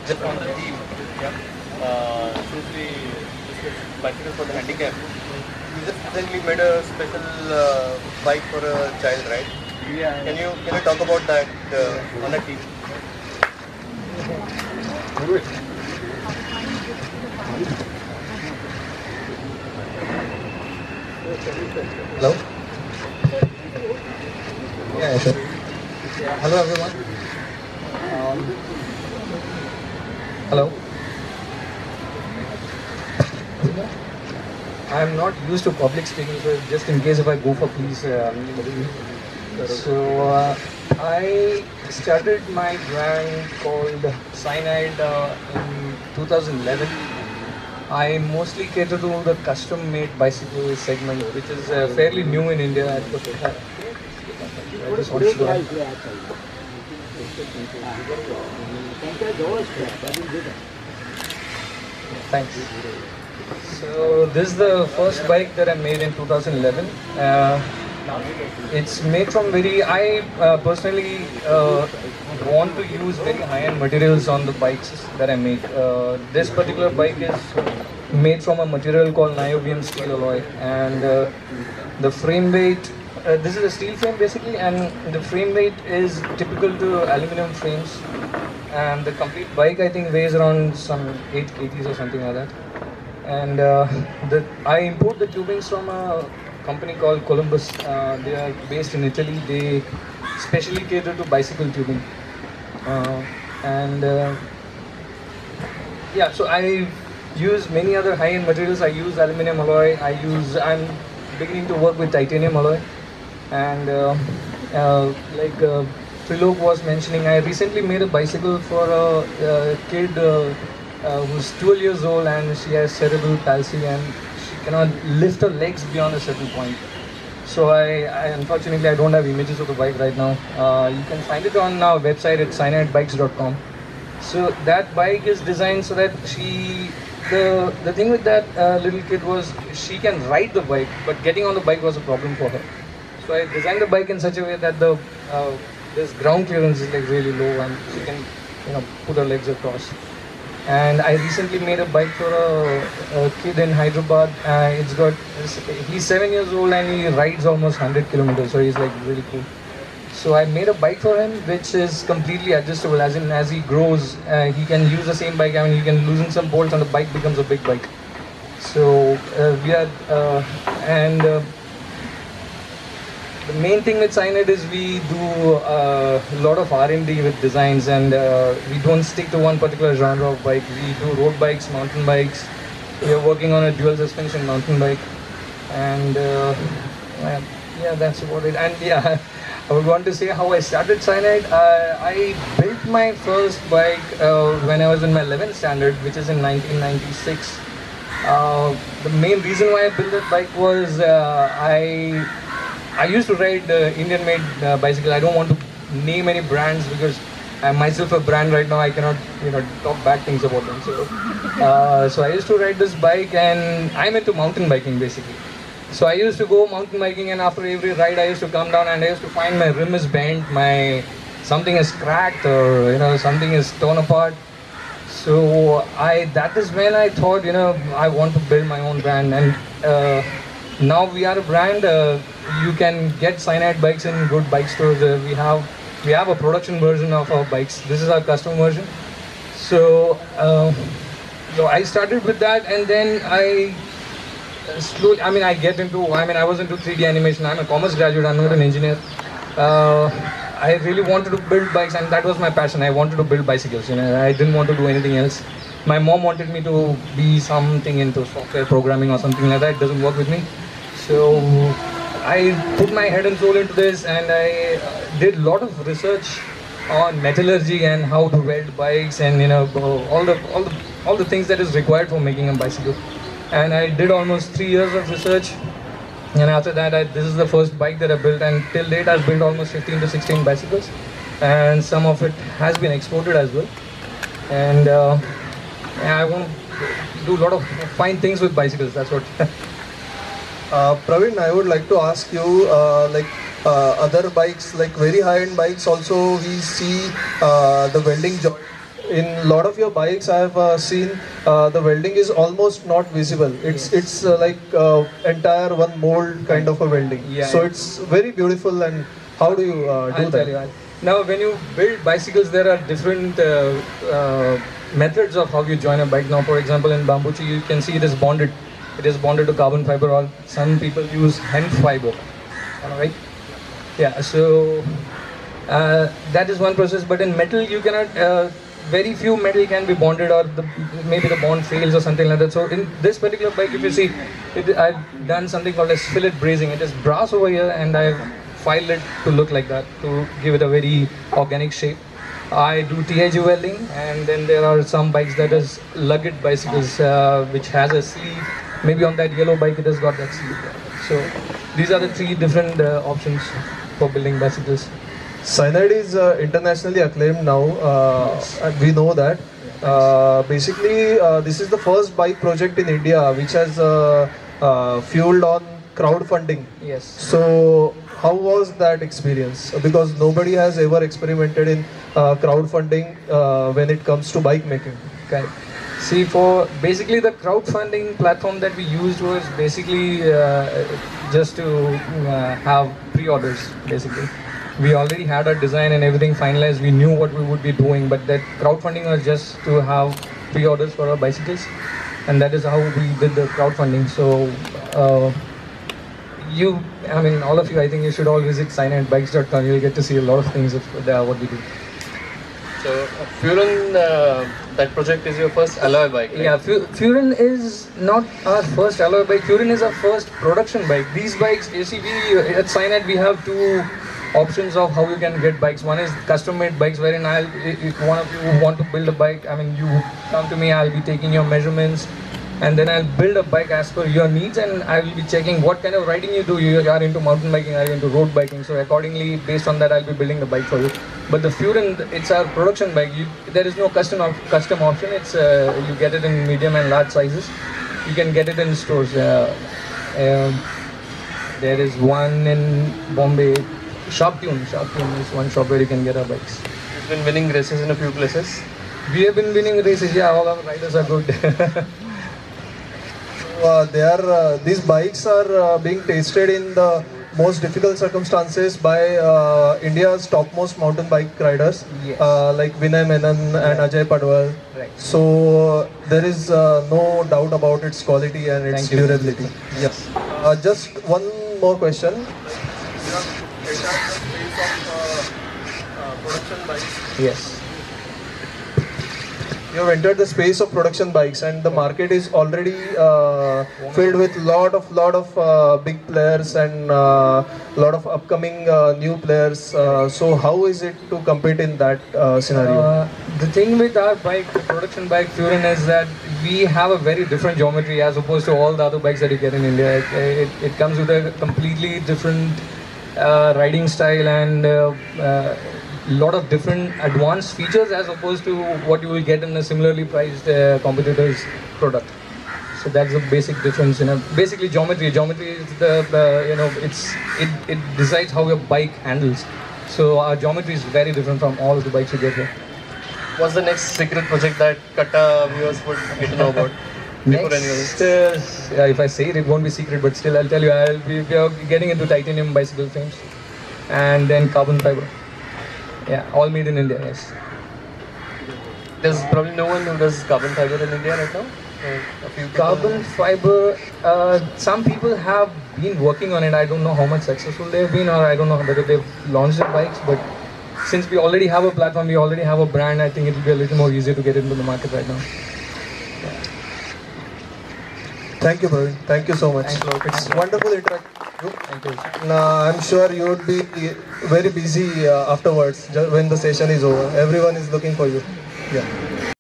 just on the theme, yeah. Since this is bicycle for the handicap, you just recently made a special bike for a child, right? Yeah. Can you talk about that on the theme? Hello? Yeah, sure. Hello everyone. Hello. I'm not used to public speaking, so just in case if I go for please, I started my brand called Cynyde in 2011. I mostly cater to the custom-made bicycle segment, which is fairly new in India. I just want to go. Thanks. So this is the first bike that I made in 2011. It's made from I personally want to use very high-end materials on the bikes that I make. This particular bike is made from a material called niobium steel alloy, and the frame weight, this is a steel frame basically, and the frame weight is typical to aluminum frames, and the complete bike I think weighs around some 8 kgs or something like that. And I import the tubings from a company called Columbus. They are based in Italy. They specially cater to bicycle tubing. Yeah, so I use many other high-end materials. I use aluminum alloy. I'm beginning to work with titanium alloy. And like Trilok was mentioning, I recently made a bicycle for a kid who's 12 years old, and she has cerebral palsy and she cannot lift her legs beyond a certain point. So unfortunately I don't have images of the bike right now. You can find it on our website at cynydebikes.com. So that bike is designed so that the thing with that little kid was she can ride the bike, but getting on the bike was a problem for her. So I designed the bike in such a way that this ground clearance is like really low and she can put her legs across. And I recently made a bike for a kid in Hyderabad. He's 7 years old and he rides almost 100 kilometers, so he's like really cool. So I made a bike for him which is completely adjustable, as in as he grows, he can use the same bike. I mean, he can loosen some bolts and the bike becomes a big bike. So the main thing with Cynyde is we do a lot of R&D with designs, and we don't stick to one particular genre of bike. We do road bikes, mountain bikes. We are working on a dual suspension mountain bike, and yeah, that's about it. And yeah, I would want to say how I started Cynyde. I built my first bike when I was in my 11th standard, which is in 1996. The main reason why I built that bike was I used to ride Indian-made bicycle. I don't want to name any brands because I'm myself a brand right now. I cannot, talk bad things about them. So I used to ride this bike, and I'm into mountain biking basically. So I used to go mountain biking, and after every ride, I used to come down and I used to find my rim is bent, something is cracked, or something is torn apart. So that is when I thought, I want to build my own brand, and now we are a brand. You can get Cynyde bikes in good bike stores. We have a production version of our bikes. This is our custom version. So I started with that, and then I slowly. I was into 3D animation. I'm a commerce graduate. I'm not an engineer. I really wanted to build bikes, and that was my passion. I wanted to build bicycles. I didn't want to do anything else. My mom wanted me to be something into software programming or something like that. It doesn't work with me. So I put my head and soul into this, and I did a lot of research on metallurgy and how to weld bikes, and all the things that is required for making a bicycle. And I did almost 3 years of research, and after that this is the first bike that I built, and till date I've built almost 15 to 16 bicycles, and some of it has been exported as well. And I want to do a lot of fine things with bicycles. That's what. Praveen, I would like to ask you, other bikes, like very high-end bikes also, we see the welding joint in a lot of your bikes I have seen the welding is almost not visible. It's like entire one mold kind of a welding. Yeah, So yeah. it's very beautiful. And how do you do I'll that? tell you. Now, when you build bicycles, there are different methods of how you join a bike. Now, for example, in bambuchi, you can see it is bonded. It is bonded to carbon fiber, or some people use hemp fiber. All right? Yeah, so that is one process. But in metal, you cannot. Very few metal can be bonded, or maybe the bond fails or something like that. So in this particular bike, if you see, I've done something called as fillet brazing. It is brass over here, and I've filed it to look like that, to give it a very organic shape. I do TIG welding, and then there are some bikes that is lugged bicycles, which has a sleeve. Maybe on that yellow bike, it has got that sleeve. So these are the three different options for building bicycles. Cynyde is internationally acclaimed now. And we know that. Basically, this is the first bike project in India which has fueled on crowdfunding. Yes. So, how was that experience? Because nobody has ever experimented in crowdfunding when it comes to bike making. Okay. See, for basically the crowdfunding platform that we used was basically just to have pre-orders, basically. We already had our design and everything finalized. We knew what we would be doing, but that crowdfunding was just to have pre-orders for our bicycles, and that is how we did the crowdfunding. So, all of you, I think you should all visit cynydebikes.com. You'll get to see a lot of things of what we do. So, Furan, that project is your first alloy bike, right? Yeah, Furan is not our first alloy bike. Furan is our first production bike. These bikes, you see, at Cynyde we have two options of how you can get bikes. One is custom-made bikes, wherein if one of you want to build a bike, you come to me, I'll be taking your measurements, and then I'll build a bike as per your needs, and I will be checking what kind of riding you do. You are into mountain biking, are you into road biking? So accordingly, based on that, I'll be building the bike for you. But the Furan, it's our production bike. There is no custom option. It's you get it in medium and large sizes. You can get it in stores. There is one in Bombay. Shoptune is one shop where you can get our bikes. You've been winning races in a few places. We have been winning races. Yeah, all our riders are good. These bikes are being tested in the most difficult circumstances by India's topmost mountain bike riders, Yes. like Vinay Menon and Ajay Padwal. Right. So there is no doubt about its quality and its Thank you. durability. Yes. Just one more question. Production bikes. Yes. You have entered the space of production bikes, and the market is already filled with lot of big players and lot of upcoming new players. So how is it to compete in that scenario? The thing with our bike, the production bike Furan, is that we have a very different geometry as opposed to all the other bikes that you get in India. It comes with a completely different riding style and lot of different advanced features as opposed to what you will get in a similarly priced competitor's product. So that's the basic difference. Basically geometry. Geometry is it decides how your bike handles. So our geometry is very different from all of the bikes you get here. What's the next secret project that Katta viewers would get to know about? Next, if I say it, it won't be secret, but still I'll tell you, we are getting into titanium bicycle frames and then carbon fiber. Yeah, all made in India, yes. There's probably no one who does carbon fiber in India right now? A few people. Carbon fiber, some people have been working on it. I don't know how much successful they've been, or I don't know whether they've launched their bikes, but since we already have a platform, we already have a brand, I think it will be a little more easier to get into the market right now. Thank you, Praveen. Thank you so much. Thanks. It's wonderful interacting with you. Thank you. And, I'm sure you would be very busy afterwards when the session is over. Everyone is looking for you. Yeah.